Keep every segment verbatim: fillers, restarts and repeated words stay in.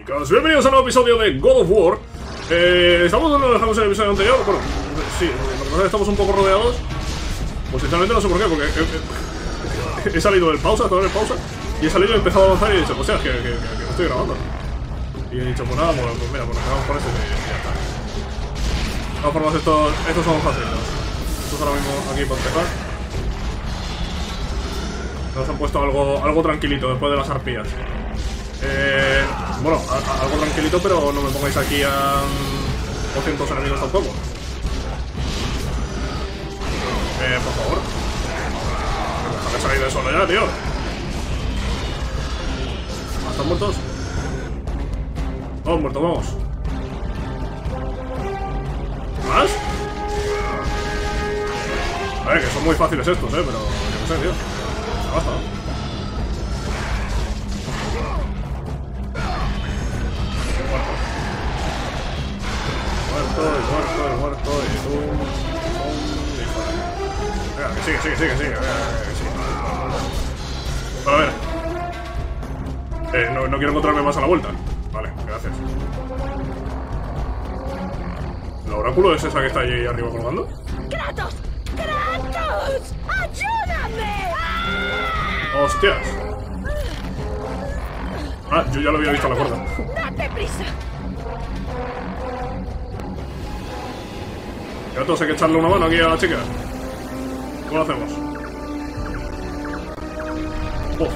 chicos, bienvenidos a un nuevo episodio de God of War. eh, Estamos donde lo dejamos en el episodio anterior. Bueno, sí, lo que pasa es que estamos un poco rodeados. Pues sinceramente no sé por qué, porque he, he, he salido del pausa, todo en el pausa. Y he salido y he empezado a avanzar y he dicho, hostia, que, que, que, que no estoy grabando. Y he dicho, pues nada, pues, pues mira, pues nos quedamos con este y ya está. De todas formas, estos, estos son facilitos. Estos ahora mismo aquí por empezar. Nos han puesto algo, algo tranquilito después de las arpías. Eh, bueno, a, a, algo tranquilito, pero no me pongáis aquí a doscientos enemigos tampoco. Eh, por favor. Déjame salir de solo ya, tío. ¿Están muertos? Todos muertos, vamos. ¿Más? A ver, que son muy fáciles estos, eh, pero yo no sé, tío. Basta. Muerto, y muerto, y muerto, y pum, pum, y fuera. Venga, que sigue, sigue, sigue, sigue. Venga, que sigue. Bueno, a ver. Eh, no, no quiero encontrarme más a la vuelta. Vale, gracias. ¿El oráculo es esa que está allí arriba colgando? ¡Kratos! ¡Kratos! ¡Ayúdame! ¡Ah! ¡Hostias! Ah, yo ya lo había visto a la cuerda. ¡Date prisa! Kratos, hay que echarle una mano aquí a la chica. ¿Cómo lo hacemos? Uf.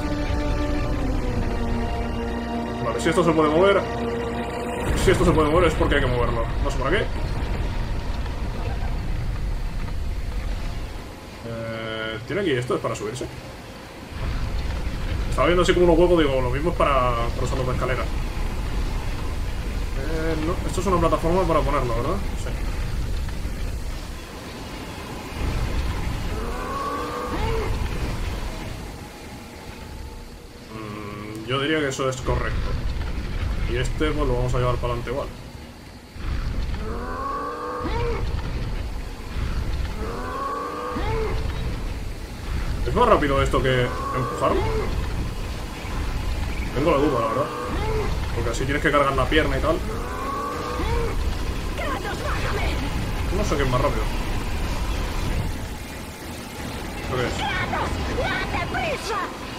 Vale, si esto se puede mover. Si esto se puede mover es porque hay que moverlo. No sé para qué. Eh, ¿Tiene aquí esto? ¿Es para subirse? Estaba viendo así como unos huevos, digo, lo mismo es para, para usarlo de escalera. Eh, no, esto es una plataforma para ponerlo, ¿verdad? Sí. Mm, yo diría que eso es correcto. Y este pues lo vamos a llevar para adelante igual. ¿Es más rápido esto que empujarlo? Tengo la duda, la verdad. Porque así tienes que cargar la pierna y tal. No sé qué es más rápido. ¿Esto qué es?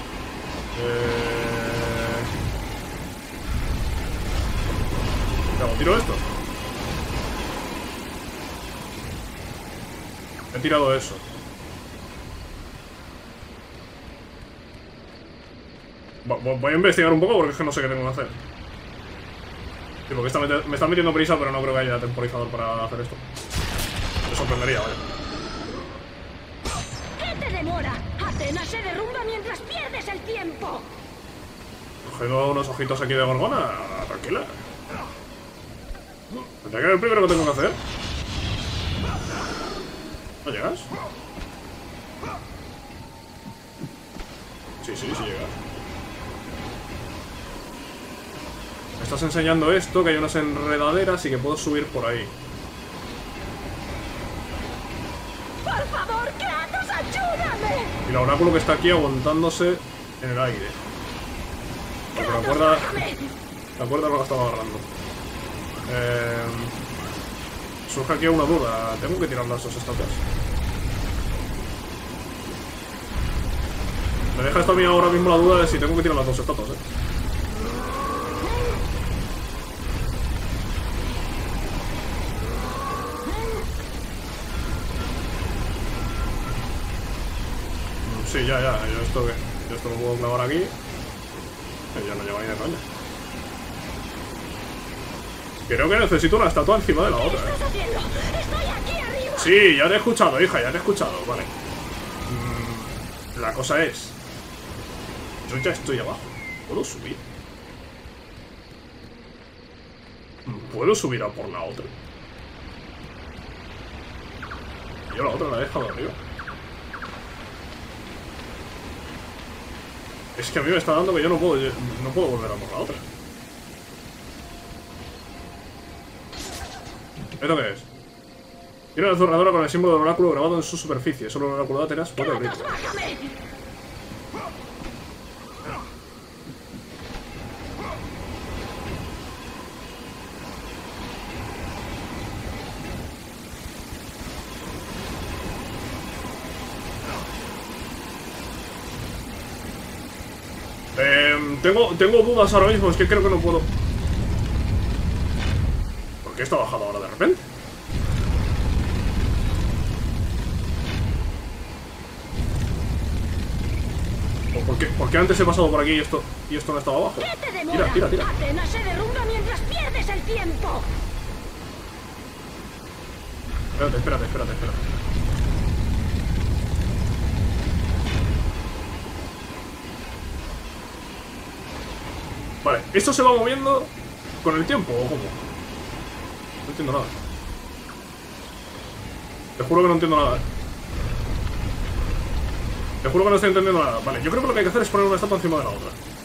Eh... ¿Qué hago? ¿Tiro esto? He tirado eso. Voy a investigar un poco porque es que no sé qué tengo que hacer. Sí, porque esta me, me está metiendo prisa, pero no creo que haya temporizador para hacer esto. Me sorprendería, vaya. ¿Qué te demora? Atenas se derrumba mientras pierdes el tiempo. Cogido unos ojitos aquí de Gorgona. Tranquila. ¿Tendría que ver primero que tengo que hacer? ¿No llegas? Sí, sí, sí llegas. Me estás enseñando esto, que hay unas enredaderas y que puedo subir por ahí. ¡Por favor, Kratos, ayúdame! Y el oráculo que está aquí aguantándose en el aire. Porque la cuerda... La cuerda no la estaba agarrando. Eh, surge aquí una duda. ¿Tengo que tirar las dos estatuas? Me deja esto a mí ahora mismo la duda de si tengo que tirar las dos estatuas, eh. Sí, ya, ya, yo esto, yo esto lo puedo clavar aquí. Ya no lleva ni de coña. Creo que necesito una estatua encima de la otra, ¿Qué estás haciendo? ¡Estoy aquí arriba! Sí, ya te he escuchado, hija, ya te he escuchado, vale. Mm, la cosa es... Yo ya estoy abajo. ¿Puedo subir? ¿Puedo subir a por la otra? Yo la otra la he dejado arriba. Es que a mí me está dando que yo no puedo, no puedo volver a por la otra. ¿Esto qué es? Tiene una zurradora con el símbolo del oráculo grabado en su superficie. Solo el oráculo de Atenas puede abrirlo. Eh, tengo, tengo dudas ahora mismo, es que creo que no puedo. ¿Por qué está bajado ahora de repente? ¿O por qué, por qué antes he pasado por aquí y esto, y esto no estaba abajo? ¿Qué te demora? Tira, tira, tira. Atenas se derrumba mientras pierdes el tiempo. Espérate, espérate, espérate, espérate. Vale, ¿esto se va moviendo con el tiempo o cómo? No entiendo nada. Te juro que no entiendo nada. Te juro que no estoy entendiendo nada. Vale, yo creo que lo que hay que hacer es poner una estatua encima de la otra.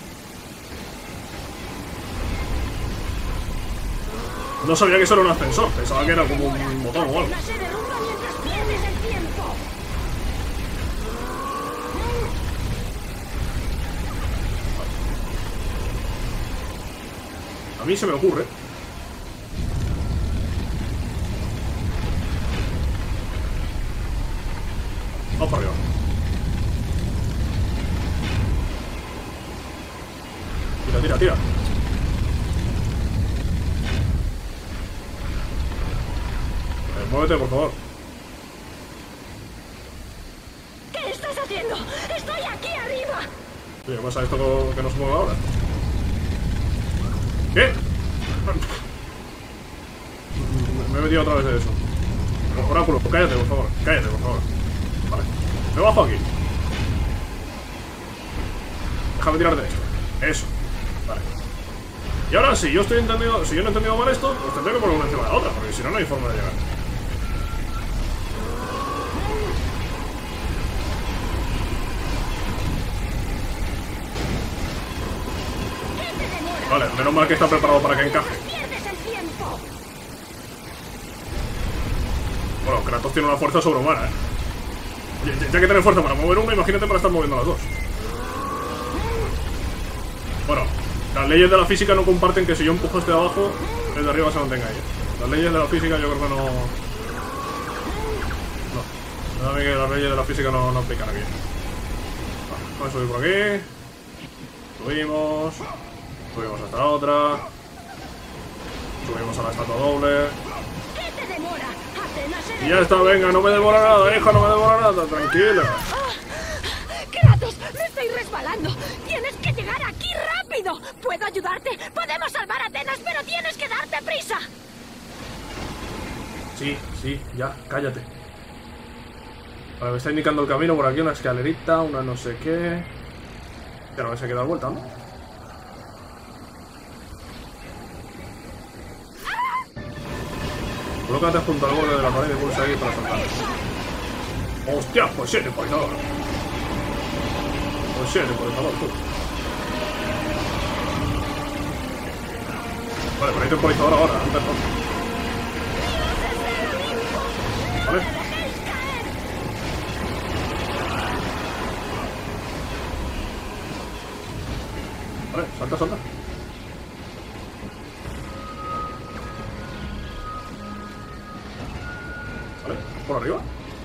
No sabía que eso era un ascensor. Pensaba que era como un botón o algo. Atenas se derrumba mientras pierdes el tiempo. A mí se me ocurre. Vamos para arriba. Tira, tira, tira. Eh, muévete, por favor. ¿Qué estás haciendo? ¡Estoy aquí arriba! Oye, ¿qué pasa esto que no se mueve ahora? ¿Qué? Me he metido otra vez de eso. Oráculo, cállate, por favor. Cállate, por favor. Vale. Me bajo aquí. Déjame tirar de esto. Eso. Vale. Y ahora, si yo estoy entendido, si yo no he entendido mal esto, pues tendré que poner una encima de la otra, porque si no, no hay forma de llegar. Vale, menos mal que está preparado para que encaje. ¡Pierdes el tiempo! Bueno, Kratos tiene una fuerza sobrehumana, ¿eh? Ya, ya que tiene fuerza para mover una, imagínate para estar moviendo las dos. Bueno, las leyes de la física no comparten que si yo empujo este de abajo, el de arriba se mantenga ahí. Las leyes de la física yo creo que no... No. Me da a mí que las leyes de la física no, no aplican aquí. Vale, vamos a subir por aquí. Subimos. Subimos hasta la otra. Subimos a la estatua doble. ¿Qué te demora? Atenas se Y ya está, venga, no me demora nada, hija, no me demora nada, tranquila. ¡Kratos! ¡Me estoy resbalando! ¡Tienes que llegar aquí rápido! ¿Puedo ayudarte? ¡Podemos salvar a Atenas, pero tienes que darte prisa! Sí, sí, ya, cállate. Vale, me está indicando el camino por aquí, una escalerita, una no sé qué. Ya no me sé qué dar vuelta, ¿no? Colócate junto al borde de la pared y pulsa ahí para saltar. ¡Hostia! Pues sí, temporizador. Pues sí, temporizador, tú. Vale, pero hay temporizador ahora, antes no. Vale. Vale, salta, salta. Vale, por arriba.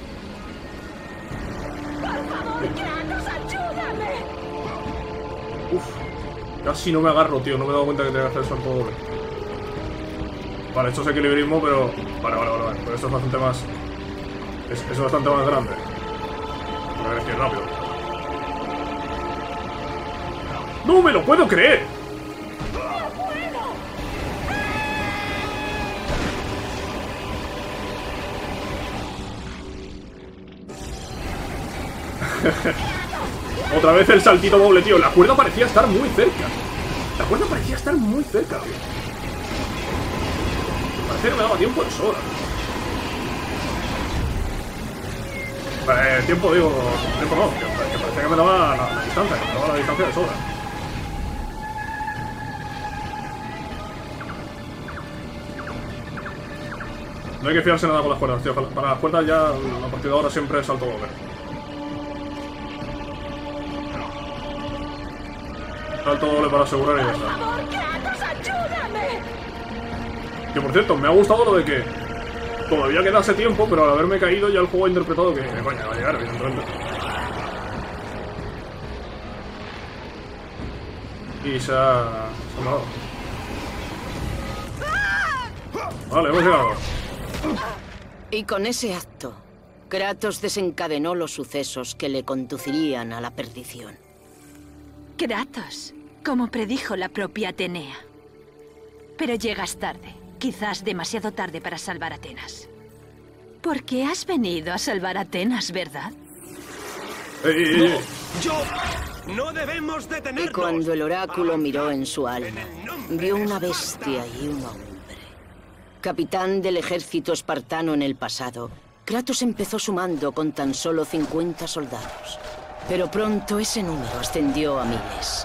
¡Por favor, Kratos, ayúdame! Uf, casi no me agarro, tío. No me he dado cuenta que tenía que hacer salto doble. Vale, esto es equilibrismo, pero... Vale, vale, vale, vale. Pero esto es bastante más... Es, es bastante más grande. A ver, es que es rápido. ¡No me lo puedo creer! ¡No puedo! Otra vez el saltito doble, tío. La cuerda parecía estar muy cerca. La cuerda parecía estar muy cerca, tío. Parecía que me daba tiempo de sobra. Eh, tiempo, digo... Tiempo no, que, que parecía que me daba la, la distancia. Que me daba la distancia de sobra. No hay que fiarse nada con las cuerdas, tío. Para las cuerdas ya, a partir de ahora, siempre es salto doble. Salto doble para asegurar y ya está. ¡Por favor, Kratos, ayúdame! Que por cierto, me ha gustado lo de que todavía quedase tiempo, pero al haberme caído ya el juego ha interpretado que, coño, va a llegar, evidentemente. Y se ha... se ha parado. Vale, hemos llegado. Y con ese acto, Kratos desencadenó los sucesos que le conducirían a la perdición. Kratos, como predijo la propia Atenea. Pero llegas tarde, quizás demasiado tarde para salvar Atenas. Porque has venido a salvar Atenas, ¿verdad? ¡Ey, ey, ey! ¡Yo! ¡No debemos detenernos! Y cuando el oráculo miró en su alma, vio una bestia y un hombre. Capitán del ejército espartano en el pasado, Kratos empezó sumando con tan solo cincuenta soldados. Pero pronto ese número ascendió a miles.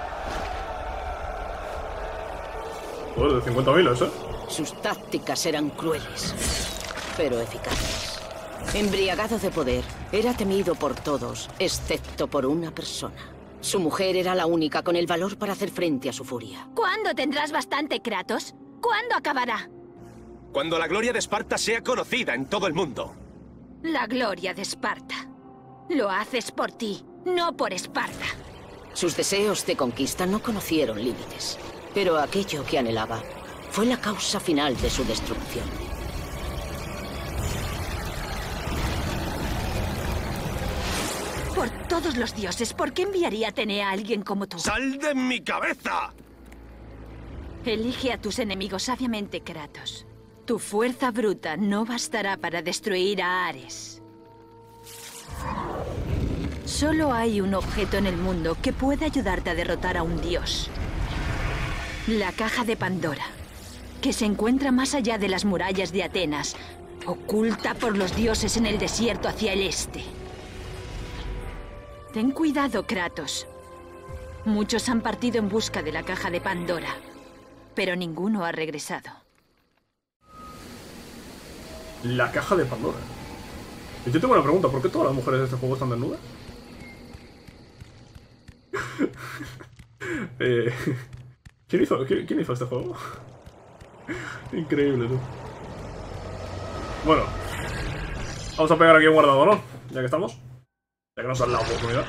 Joder, de cincuenta mil, ¿eh? Sus tácticas eran crueles, pero eficaces. Embriagado de poder, era temido por todos, excepto por una persona. Su mujer era la única con el valor para hacer frente a su furia. ¿Cuándo tendrás bastante, Kratos? ¿Cuándo acabará? Cuando la gloria de Esparta sea conocida en todo el mundo. La gloria de Esparta. Lo haces por ti, no por Esparta. Sus deseos de conquista no conocieron límites, pero aquello que anhelaba fue la causa final de su destrucción. Por todos los dioses, ¿por qué enviaría Atenea a alguien como tú? ¡Sal de mi cabeza! Elige a tus enemigos sabiamente, Kratos. Tu fuerza bruta no bastará para destruir a Ares. Solo hay un objeto en el mundo que puede ayudarte a derrotar a un dios. La caja de Pandora, que se encuentra más allá de las murallas de Atenas, oculta por los dioses en el desierto hacia el este. Ten cuidado, Kratos. Muchos han partido en busca de la caja de Pandora, pero ninguno ha regresado. La caja de Pandora. Y yo tengo una pregunta, ¿por qué todas las mujeres de este juego están desnudas? eh, ¿quién, hizo, quién, ¿Quién hizo este juego? Increíble, tú. Bueno, vamos a pegar aquí un guardado, ¿no? Ya que estamos. Ya que nos dan la oportunidad.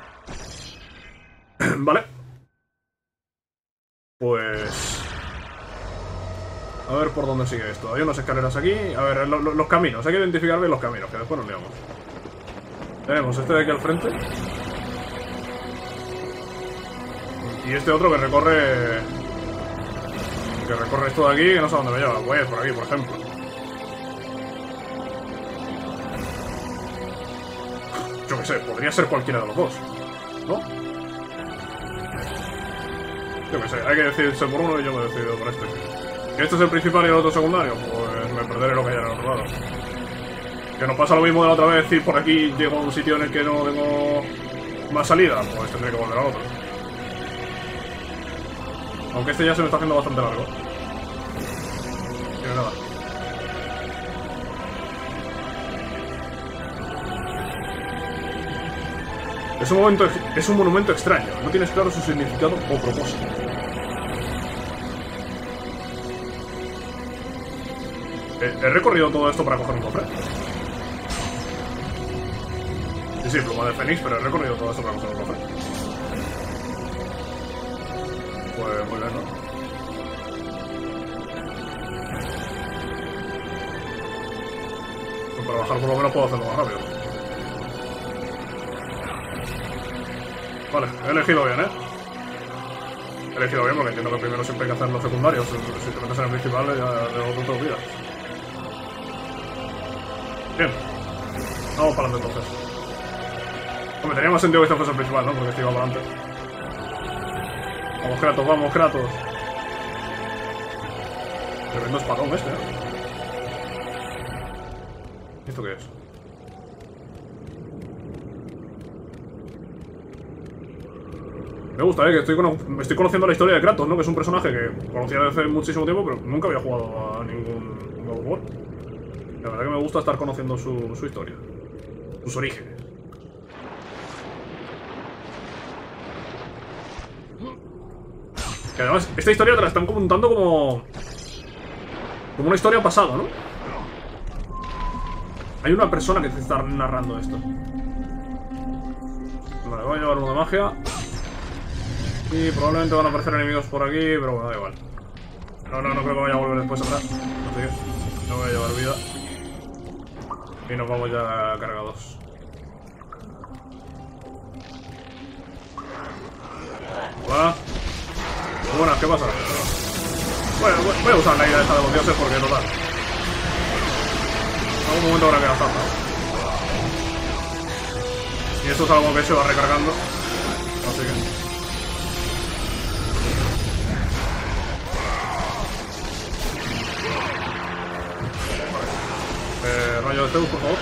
Vale. Pues... a ver por dónde sigue esto. Hay unas escaleras aquí. A ver, lo, lo, los caminos. Hay que identificar bien los caminos, que después nos liamos. Tenemos este de aquí al frente. Y este otro que recorre... que recorre esto de aquí, que no sé a dónde me lleva. Pues por aquí, por ejemplo. Yo qué sé, podría ser cualquiera de los dos, ¿no? Yo qué sé, hay que decidirse por uno y yo me he decidido por este. ¿Que este es el principal y el otro secundario? Pues me perderé lo que haya en el otro lado. Que nos pasa lo mismo de la otra vez, y por aquí llego a un sitio en el que no tengo más salida, pues tendré que volver al otro. Aunque este ya se me está haciendo bastante largo. Tiene nada. Es un, momento, es un monumento extraño, no tienes claro su significado o propósito. He, he recorrido todo esto para coger un cofre. Sí, sí, pluma de Fénix, pero he recorrido todo esto para coger un cofre. Pues muy bien, ¿no? Pues para bajar por lo menos puedo hacerlo más rápido. Vale, he elegido bien, ¿eh? He elegido bien porque entiendo que primero siempre hay que hacer los secundarios. Si te metes en el principal, ya de otro te olvidas. Bien. Vamos para adelante entonces. Hombre, tenía más sentido que este fuese el principal, ¿no? Porque este iba para adelante. Vamos, Kratos, vamos, Kratos. Tremendo espadón este, ¿eh? ¿Esto qué es? Me gusta, eh, que estoy, cono estoy conociendo la historia de Kratos, ¿no? Que es un personaje que conocía desde hace muchísimo tiempo, pero nunca había jugado a ningún God of War. La verdad que me gusta estar conociendo su, su historia. Sus orígenes. Que además, esta historia te la están contando como... como una historia pasada, ¿no? Hay una persona que te está narrando esto. Vale, voy a llevar uno de magia. Y probablemente van a aparecer enemigos por aquí, pero bueno, da igual. No, no, no creo que vaya a volver después atrás. Así que no voy a llevar vida. Y nos vamos ya cargados. Hola. Buenas, ¿qué pasa? Bueno, voy a usar la idea esta de los dioses porque total. En algún momento habrá que gastarla. Y esto es algo que se va recargando. Así que... Eh, rayo de Zeus, por favor.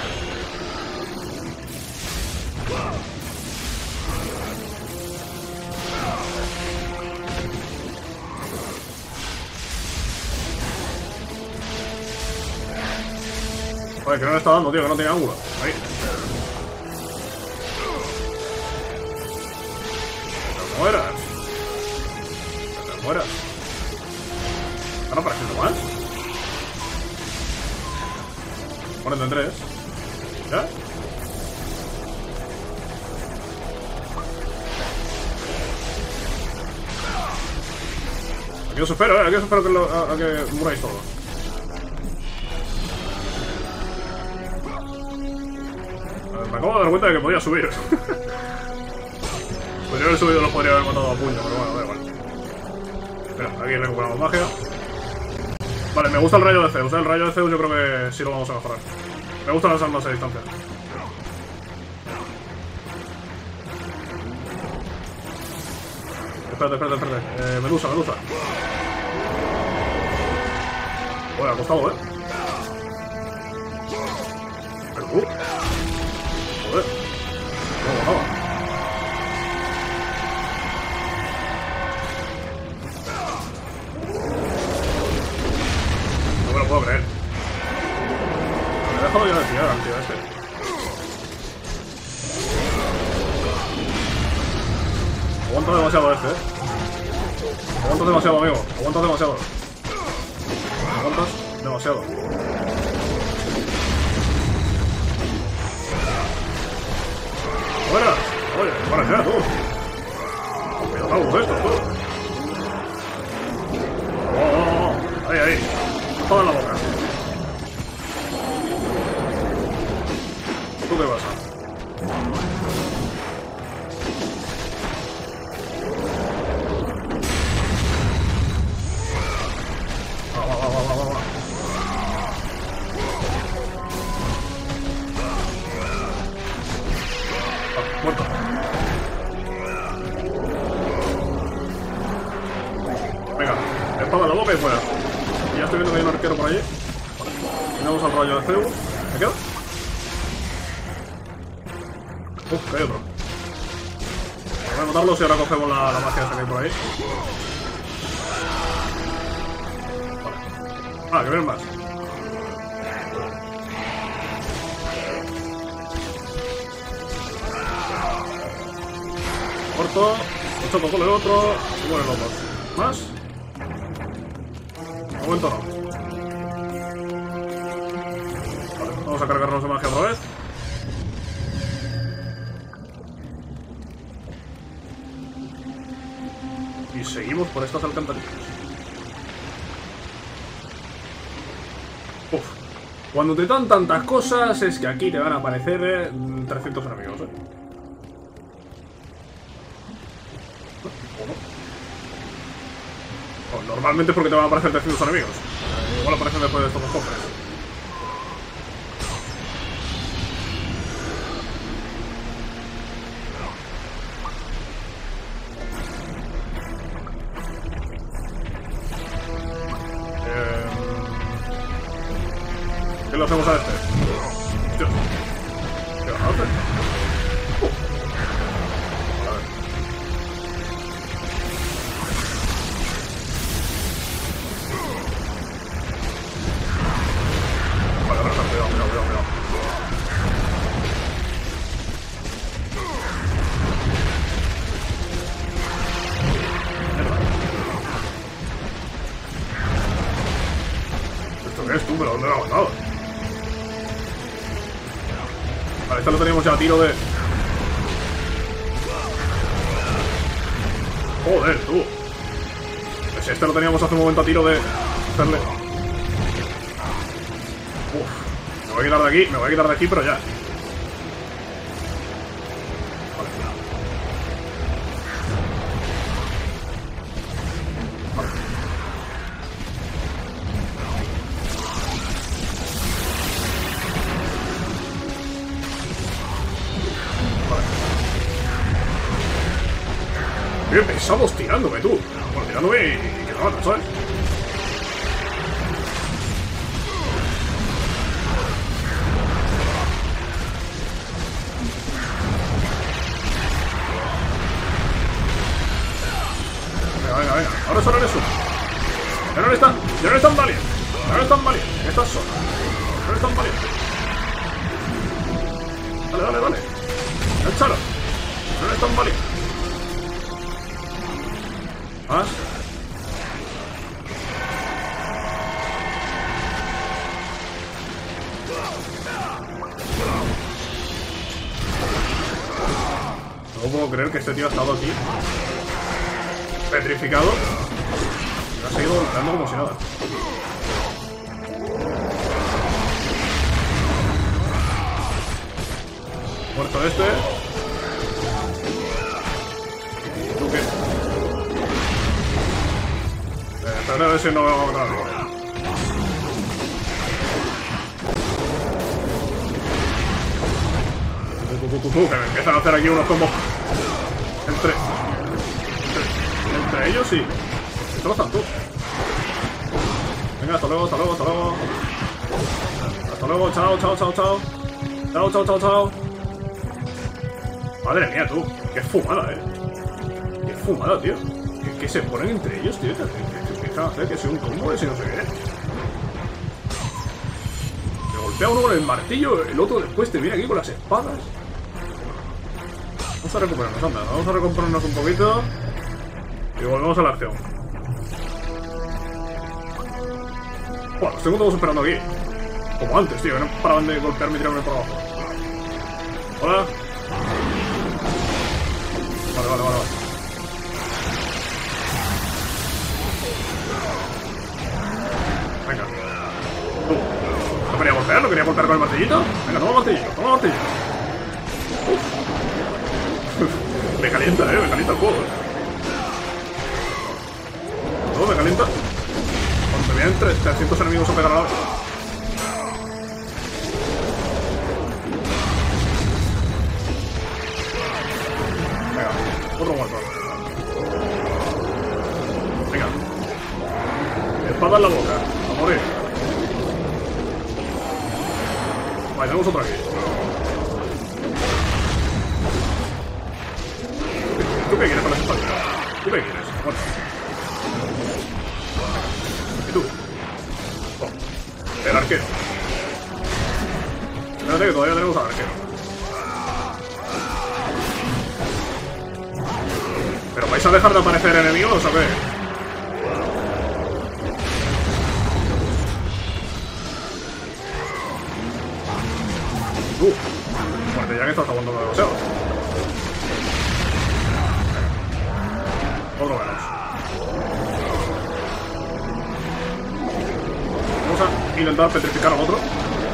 Joder, que no le está dando, tío, que no tiene ángulo. Ahí. No mueras. No mueras. ¿Están apareciendo más? Ponen en tres. ¿Ya? Aquí os espero, eh. Aquí os espero que lo, a, a que muráis todos. Me acabo de dar cuenta de que podía subir. Podría haber subido, los podría haber matado a puño, pero bueno, da igual. Mira, aquí recuperamos magia. Vale, me gusta el rayo de Zeus, ¿eh? El rayo de Zeus yo creo que sí lo vamos a mejorar. Me gustan las armas a distancia. Espérate, espérate, espérate. Eh, Medusa, Medusa. Joder, ha costado, ¿eh? Pero, uh. Joder. No, no. No me lo puedo creer. Me he dejado ya de tirar al tío este. Aguanta demasiado este, eh. Aguantas demasiado, amigo. Aguantas demasiado. Aguantas demasiado. ¡Fuera! Oye, para allá, tú. Cuidado, esto, tú. Oh, oh, oh. Ahí, ahí. Todo en la boca. ¿Tú qué pasa? Va, va, va, va, va, va. Ah, muerto. Venga, espada en la boca y fuera. Y ya estoy viendo que hay un arquero por allí. Vale. Tenemos al rayo de Zeus. ¿Me queda? Uf, que hay otro. Voy a matarlos y ahora cogemos la, la magia esa que hay por ahí. Vale. Ah, que vienen más. Corto. Lo choco con el otro. Y mueren los dos. ¿Más? De momento no. Vale, vamos a cargarnos de magia otra vez. Y seguimos por estas alcantarillas. Uf. Cuando te dan tantas cosas es que aquí te van a aparecer eh, trescientos enemigos, eh. ¿O no? Bueno, normalmente es porque te van a aparecer trescientos enemigos. Eh, igual aparecen después de estos dos cofres. ¿Qué le hacemos a este? Hostia. ¿Qué va a hacer? Uh. A ver. Vale, vale, vale, cuidado, cuidado, cuidado, cuidado. ¿Esto qué es tú? ¿Pero dónde lo has matado? Vale, esta lo teníamos ya a tiro de... Joder, tú. Pues este lo teníamos hace un momento a tiro de hacerle. Uf. Me voy a quitar de aquí, me voy a quitar de aquí, pero ya. Qué pesados tirándome, tú. Bueno, tirándome y, y que te matan, ¿sabes? Venga, venga, venga. Ahora solo eres uno. Ya no eres tan, ya no eres tan valiente. Ya no eres tan valiente. Estás solo. Ya no eres tan valiente. Dale, dale, dale. Échalo. Ya no eres tan valiente. ¿Más? No puedo creer que este tío ha estado aquí petrificado y ha seguido golpeando como si nada. Muerto este. ¿Y tú qué? A ver si no me hago nada. Tú, tú, tú, tú, que me empiezan a hacer aquí unos combos entre, entre, entre ellos y se trozan, tú. Venga, hasta luego, hasta luego, hasta luego. Hasta luego, chao, chao, chao, chao. Chao, chao, chao, chao. Madre mía, tú. Qué fumada, eh. Qué fumada, tío. Que, que se ponen entre ellos, tío. Hacer que soy un combo ese no sé qué. Me golpea uno con el martillo, el otro después te viene aquí con las espadas. Vamos a recuperarnos, anda, vamos a recuperarnos un poquito y volvemos a la acción. Bueno, los tengo todos esperando aquí. Como antes, tío, que no paraban de golpearme y tirarme por abajo. Hola. Vale, vale, vale, vale. Venga. Tú. No quería golpear, no quería golpear con el martillito. Venga, toma el martillito, toma el martillito. Uf. Me calienta, eh, me calienta el juego, eh. Todo me calienta. Cuando me vienen trescientos enemigos a pegar a la vez. Venga, otro muerto. Venga. Espada en la boca. A morir. Vale, tenemos otro aquí. ¿Tú qué quieres con las espadas? ¿Tú qué quieres? Bueno. ¿Y tú? Oh. El arquero. Espérate que todavía tenemos al arquero. ¿Pero vais a dejar de aparecer enemigos o qué? Uh, muerte ya que estás aguantando demasiado. Otro menos. Vamos a intentar petrificar al otro.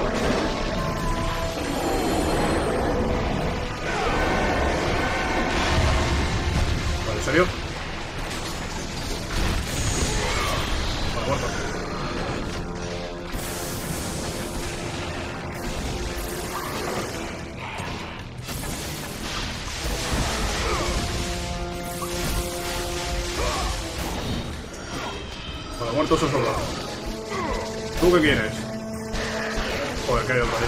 Vale, ¿en serio? Vale, muerto. Vale, muerto esos soldados. ¿Tú qué quieres? Joder, que hay otra vez.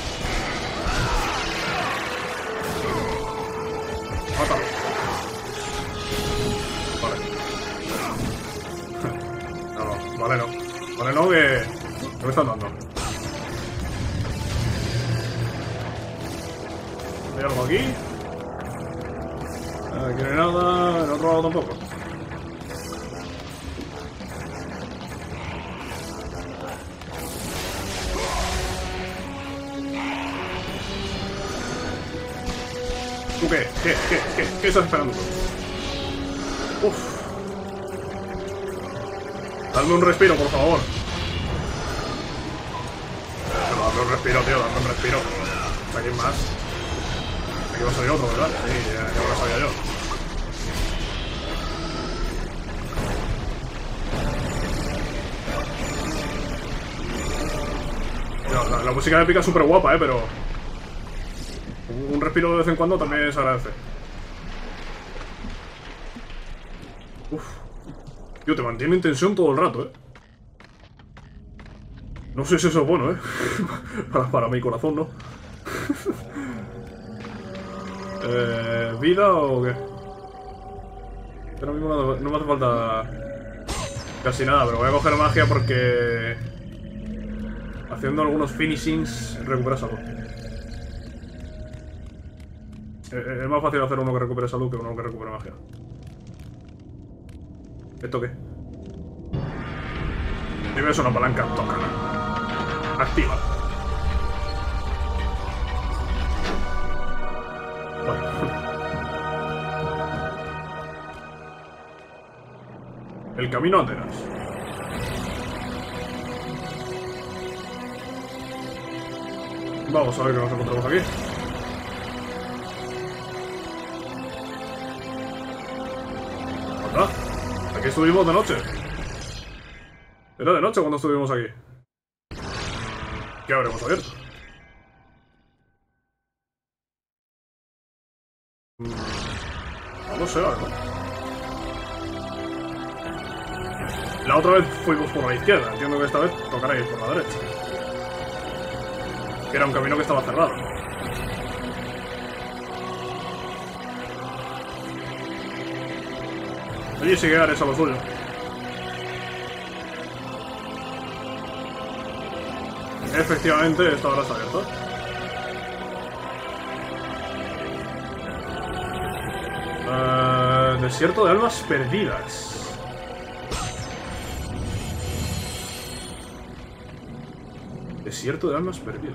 Mátalo. Vale. No, no, vale no. Vale no, que... ¿Qué me están dando? ¿Hay algo aquí? Aquí no hay nada. En otro lado tampoco. ¿Tú qué? ¿Qué? ¿Qué? ¿Qué? ¿Qué estás esperando tú? Uf. Dame un respiro, por favor. Dame un respiro, tío, dame un respiro. ¿Aquí más? Aquí va a salir otro, ¿verdad? Sí, ya, ya lo sabía yo. No, la, la música épica es súper guapa, eh, pero un respiro de vez en cuando también se agradece. Uf. Tío, te mantiene en tensión todo el rato, eh. No sé si eso es bueno, eh. para, para mi corazón, ¿no? eh, ¿Vida o qué? Ahora mismo no, no me hace falta casi nada, pero voy a coger magia porque haciendo algunos finishings recupera salud. Eh, es más fácil hacer uno que recupere salud que uno que recupere magia. ¿Esto qué? Si ves una palanca, tócala. Activa. Bueno. El camino a Atenas. Vamos a ver qué nos encontramos aquí. ¿Anda? Aquí estuvimos de noche. Era de noche cuando estuvimos aquí. ¿Qué habremos abierto? No lo sé, ¿no? La otra vez fuimos por la izquierda. Entiendo que esta vez tocará ir por la derecha. Que era un camino que estaba cerrado. Allí sigue Ares a lo suyo. Efectivamente, esta hora está abierta. Uh, desierto de almas perdidas. Desierto de almas perdidas.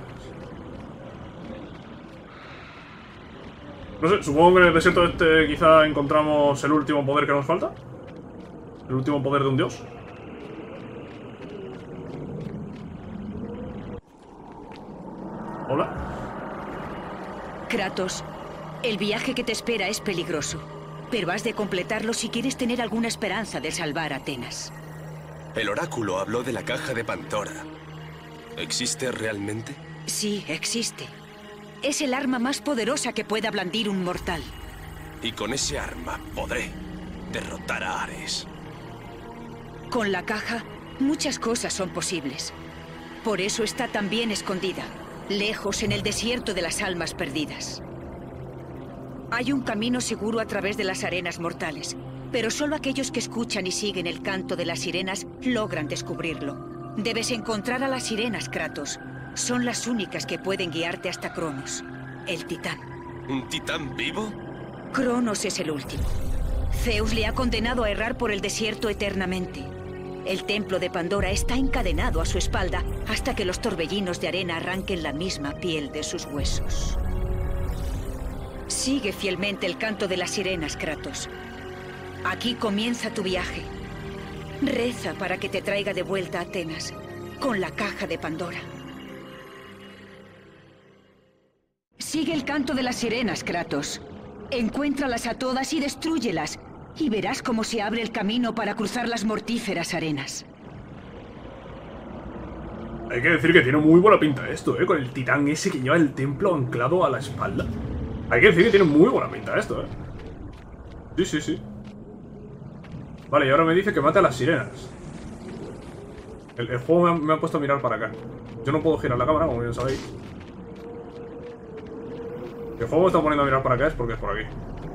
No sé, supongo que en el desierto este quizá encontramos el último poder que nos falta. El último poder de un dios. Hola. Kratos, el viaje que te espera es peligroso, pero has de completarlo si quieres tener alguna esperanza de salvar a Atenas. El oráculo habló de la caja de Pandora. ¿Existe realmente? Sí, existe. Es el arma más poderosa que pueda blandir un mortal. Y con ese arma podré derrotar a Ares. Con la caja, muchas cosas son posibles. Por eso está tan bien escondida, lejos en el desierto de las almas perdidas. Hay un camino seguro a través de las arenas mortales, pero solo aquellos que escuchan y siguen el canto de las sirenas logran descubrirlo. Debes encontrar a las sirenas, Kratos. Son las únicas que pueden guiarte hasta Cronos, el titán. ¿Un titán vivo? Cronos es el último. Zeus le ha condenado a errar por el desierto eternamente. El templo de Pandora está encadenado a su espalda hasta que los torbellinos de arena arranquen la misma piel de sus huesos. Sigue fielmente el canto de las sirenas, Kratos. Aquí comienza tu viaje. Reza para que te traiga de vuelta a Atenas, con la caja de Pandora. Sigue el canto de las sirenas, Kratos. Encuéntralas a todas y destrúyelas, y verás cómo se abre el camino para cruzar las mortíferas arenas. Hay que decir que tiene muy buena pinta esto, ¿eh? Con el titán ese que lleva el templo anclado a la espalda. Hay que decir que tiene muy buena pinta esto, ¿eh? Sí, sí, sí. Vale, y ahora me dice que mate a las sirenas. El, el juego me ha, me ha puesto a mirar para acá. Yo no puedo girar la cámara, como bien sabéis. El juego me está poniendo a mirar para acá es porque es por aquí.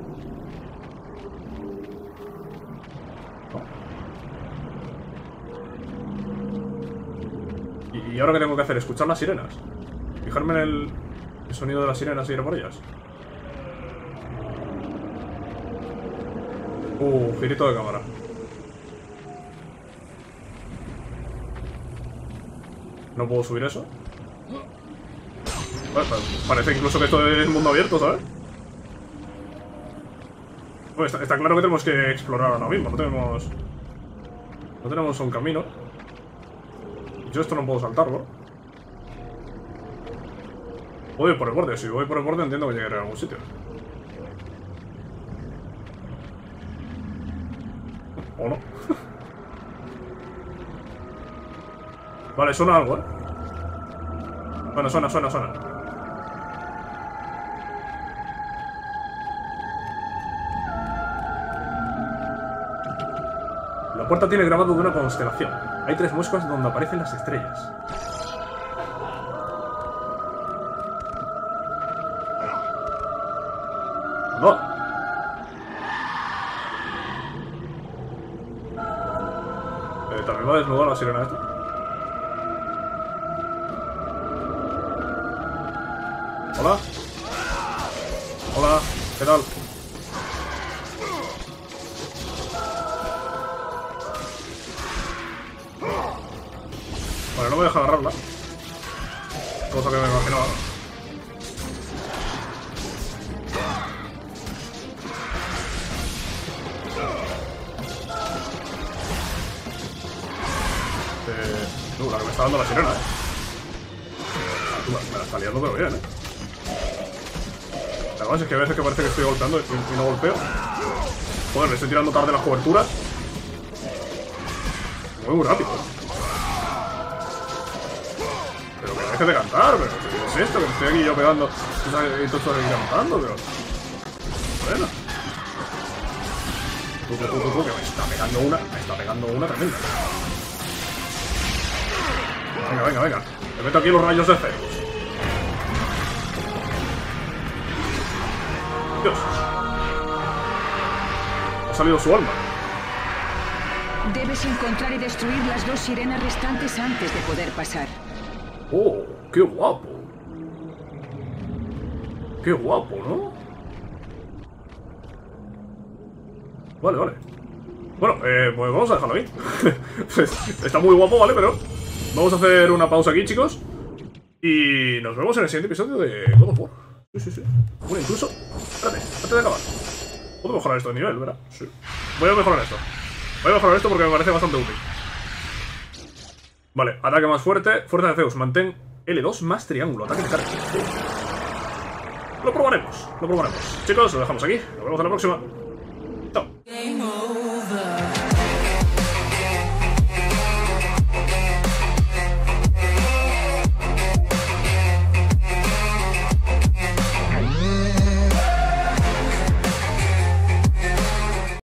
No. ¿Y, ¿Y ahora qué tengo que hacer? ¿Escuchar las sirenas? ¿Fijarme en el, el sonido de las sirenas y ir a por ellas? Uh, girito de cámara. ¿No puedo subir eso? Bueno, parece incluso que esto es mundo abierto, ¿sabes? Bueno, está, está claro que tenemos que explorar ahora mismo. No tenemos... No tenemos un camino. Yo esto no puedo saltarlo. Voy por el borde. Si voy por el borde entiendo que llegaré a algún sitio. ¿O no? Vale, suena algo, ¿eh? Bueno, suena, suena, suena. La puerta tiene grabado de una constelación. Hay tres muescas donde aparecen las estrellas. No. Eh, ¿También va a desnudar la sirena esta? Hola. Hola, ¿qué tal? Vale, no me deja agarrarla. Cosa que me imaginaba. Eh, uh, la que me está dando la sirena, eh. Me la está liando pero bien, eh. Además es que a veces que parece que estoy golpeando y, y no golpeo. Joder, le estoy tirando tarde las coberturas. Muy, muy rápido. Pero que deje de cantar, pero ¿qué es esto? Que estoy aquí yo pegando y tú estás aquí cantando, pero... Bueno. Tú, tú, tú, tú, que me está pegando una, me está pegando una tremenda. Venga, venga, venga. Te meto aquí los rayos de Zeus. Dios. Ha salido su alma. Debes encontrar y destruir las dos sirenas restantes antes de poder pasar. Oh, qué guapo. Qué guapo, ¿no? Vale, vale. Bueno, eh, pues vamos a dejarlo ahí. Está muy guapo, ¿vale? Pero vamos a hacer una pausa aquí, chicos. Y nos vemos en el siguiente episodio de God of War. Sí, sí, sí. Bueno, incluso... Espérate, antes de acabar. Puedo mejorar esto de nivel, ¿verdad? Sí. Voy a mejorar esto. Voy a mejorar esto porque me parece bastante útil. Vale, ataque más fuerte. Fuerza de Zeus. Mantén L dos más triángulo. Ataque de carga. Lo probaremos. Lo probaremos. Chicos, lo dejamos aquí. Nos vemos en la próxima.